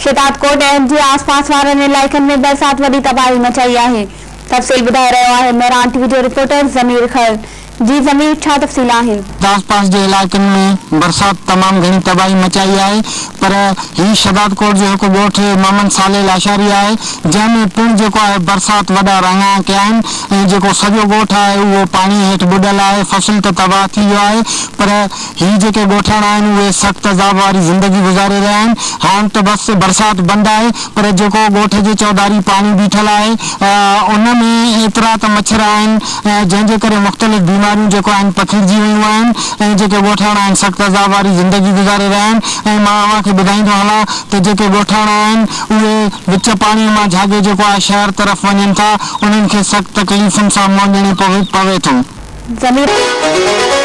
शहदादकोट ऐं जे आसपास वारनि इलाइक़नि में बरसात वॾी तबाही मचाई आहे। तफ़सील ॿुधाए रहियो आहे मेरान टीवी जो रिपोर्टर ज़मीर खैर। जी ज़मीर, छा तफ़सील आहिनि? आसपास के इलाइक़नि में बरसात तमाम घणी तबाही मचाई है, पर ही शहदादकोट जो एक ॻोठ मोहम्मद सालेह लाशारी है, जैमें पिण जो है बरसात वॾा रंगा कया आहिनि। जो सॼो ॻोठ है वो पानी हेठि बुॾल है, फसल तो तबाह थी वियो है, पर ही जेके ॻोठाणा आहिनि उहे सख़्त अज़ाब वारी ज़िंदगी गुज़ारे रहिया आहिनि। हाणे तो बस बरसात बंद है, पर जो ॻोठ जी चौधारी पानी बीठल है, उनमें एतिरा त मच्छर आहिनि जंहिंजे करे मुख़्तलिफ़ बीमारियूं जो पखिड़जी वियूं आहिनि। जेके ॻोठाणा आहिनि सख़्त अज़ाब वारी ज़िंदगी गुज़ारे रहिया आहिनि। मां अव्हांखे ॿुधाईंदो हलां त जेके ॻोठाणा आहिनि उहे विच पाणी मां झागे जेको आहे शहर तरफ़ वञनि था, उन्हनि खे सख़्त तकलीफ़ुनि सां मुंझणी पवे थो।